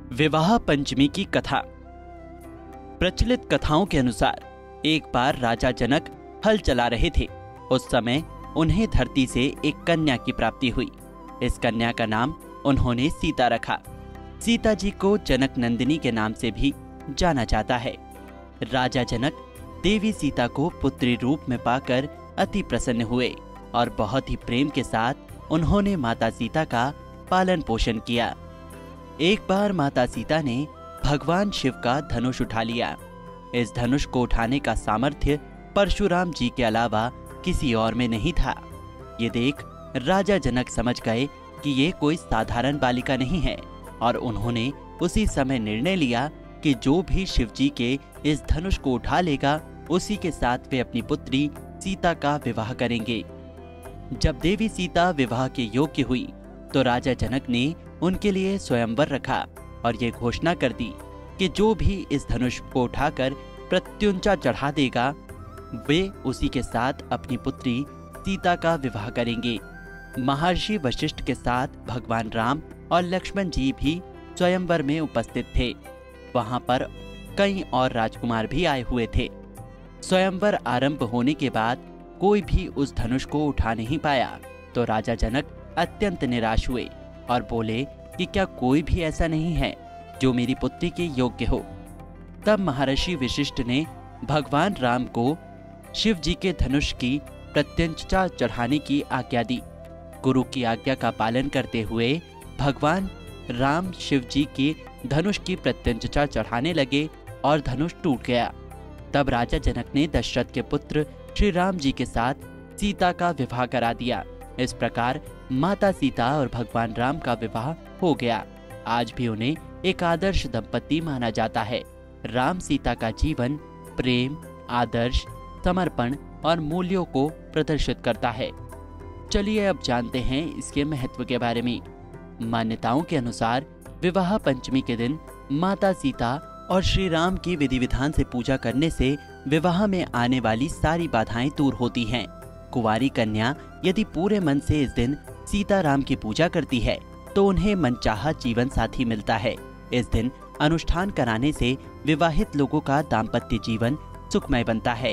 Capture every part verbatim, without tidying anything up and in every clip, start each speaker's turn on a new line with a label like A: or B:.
A: विवाह पंचमी की कथा। प्रचलित कथाओं के अनुसार एक बार राजा जनक हल चला रहे थे। उस समय उन्हें धरती से एक कन्या की प्राप्ति हुई। इस कन्या का नाम उन्होंने सीता रखा। सीता जी को जनक नंदिनी के नाम से भी जाना जाता है। राजा जनक देवी सीता को पुत्री रूप में पाकर अति प्रसन्न हुए और बहुत ही प्रेम के साथ उन्होंने माता सीता का पालन पोषण किया। एक बार माता सीता ने भगवान शिव का धनुष उठा लिया। इस धनुष को उठाने का सामर्थ्य परशुराम जी के अलावा किसी और में नहीं था। ये देख राजा जनक समझ गए कि ये कोई साधारण बालिका नहीं है और उन्होंने उसी समय निर्णय लिया कि जो भी शिव जी के इस धनुष को उठा लेगा उसी के साथ वे अपनी पुत्री सीता का विवाह करेंगे। जब देवी सीता विवाह के योग्य हुई तो राजा जनक ने उनके लिए स्वयंवर रखा और ये घोषणा कर दी कि जो भी इस धनुष को उठाकर प्रत्युंचा चढ़ा देगा वे उसी के साथ अपनी पुत्री सीता का विवाह करेंगे। महर्षि वशिष्ठ के साथ भगवान राम और लक्ष्मण जी भी स्वयंवर में उपस्थित थे। वहां पर कई और राजकुमार भी आए हुए थे। स्वयंवर आरंभ होने के बाद कोई भी उस धनुष को उठा नहीं पाया तो राजा जनक अत्यंत निराश हुए और बोले कि क्या कोई भी ऐसा नहीं है जो मेरी पुत्री के योग्य हो। तब महर्षि वशिष्ठ ने भगवान राम को शिव जी के धनुष की प्रत्यंचा चढ़ाने की आज्ञा दी। गुरु की आज्ञा का पालन करते हुए भगवान राम शिव जी के धनुष की प्रत्यंचा चढ़ाने लगे और धनुष टूट गया। तब राजा जनक ने दशरथ के पुत्र श्री राम जी के साथ सीता का विवाह करा दिया। इस प्रकार माता सीता और भगवान राम का विवाह हो गया। आज भी उन्हें एक आदर्श दंपति माना जाता है। राम सीता का जीवन प्रेम, आदर्श, समर्पण और मूल्यों को प्रदर्शित करता है। चलिए अब जानते हैं इसके महत्व के बारे में। मान्यताओं के अनुसार विवाह पंचमी के दिन माता सीता और श्री राम की विधि विधान से पूजा करने से विवाह में आने वाली सारी बाधाएं दूर होती हैं। कुंवारी कन्या यदि पूरे मन से इस दिन सीता राम की पूजा करती है तो उन्हें मनचाहा जीवन साथी मिलता है। इस दिन अनुष्ठान कराने से विवाहित लोगों का दाम्पत्य जीवन सुखमय बनता है।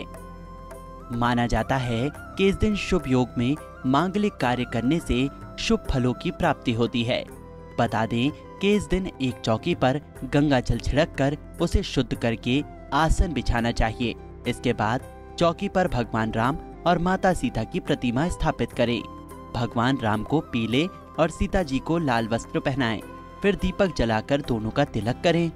A: माना जाता है कि इस दिन शुभ योग में मांगलिक कार्य करने से शुभ फलों की प्राप्ति होती है। बता दें कि इस दिन एक चौकी पर गंगा जल छिड़क कर उसे शुद्ध करके आसन बिछाना चाहिए। इसके बाद चौकी पर भगवान राम और माता सीता की प्रतिमा स्थापित करें। भगवान राम को पीले और सीता जी को लाल वस्त्र पहनाएं। फिर दीपक जलाकर दोनों का तिलक करें।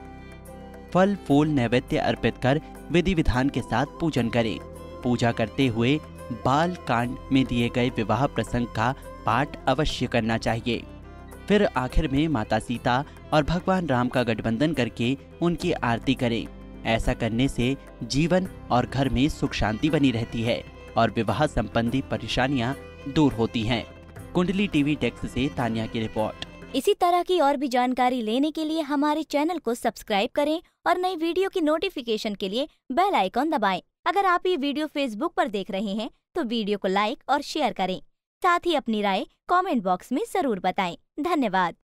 A: फल फूल नैवेद्य अर्पित कर विधि विधान के साथ पूजन करें। पूजा करते हुए बाल कांड में दिए गए विवाह प्रसंग का पाठ अवश्य करना चाहिए। फिर आखिर में माता सीता और भगवान राम का गठबंधन करके उनकी आरती करें। ऐसा करने से जीवन और घर में सुख शांति बनी रहती है और विवाह संबंधी परेशानियां दूर होती हैं। कुंडली टीवी डेस्क से तानिया की रिपोर्ट।
B: इसी तरह की और भी जानकारी लेने के लिए हमारे चैनल को सब्सक्राइब करें और नई वीडियो की नोटिफिकेशन के लिए बेल आइकॉन दबाएं। अगर आप ये वीडियो फेसबुक पर देख रहे हैं तो वीडियो को लाइक और शेयर करें। साथ ही अपनी राय कमेंट बॉक्स में जरूर बताएं। धन्यवाद।